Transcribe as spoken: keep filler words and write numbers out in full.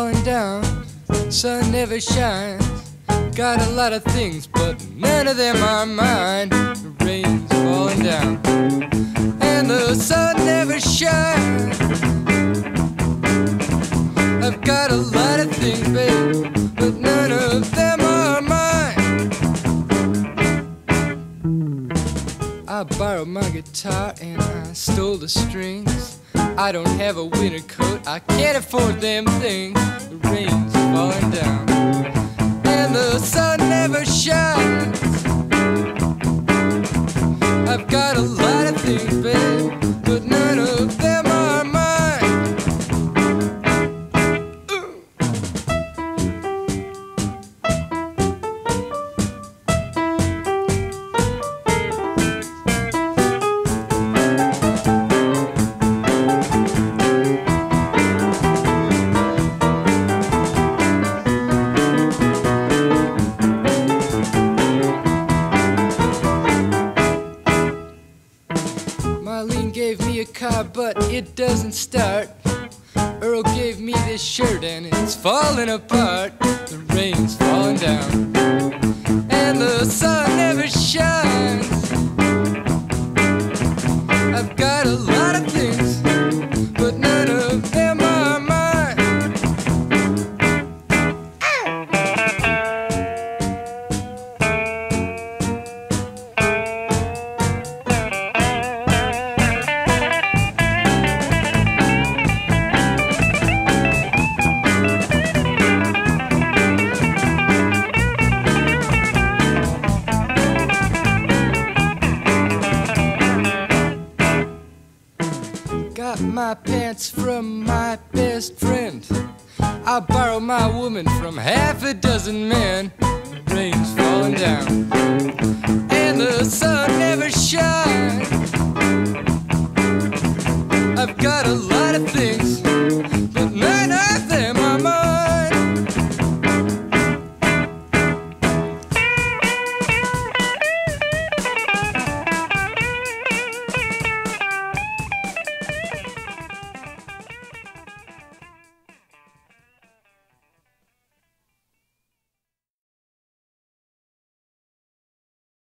falling down, sun never shines. Got a lot of things, but none of them are mine. The rain's falling down, and the sun never shines. I've got a lot of things, babe, but none of them are mine. I borrowed my guitar and I stole the strings. I don't have a winter coat, I can't afford them things. The rain's falling down, and the sun never shines. I've got a lot of things, babe, but none of them are mine. Ooh. Marlene gave me a car, but it doesn't start. Earl gave me this shirt and it's falling apart. The rain's falling down, and the sun never shines. I've got a lot of things, but none of them are mine. Got my pants from my best friend. I borrow my woman from half a dozen men. The rain's falling down,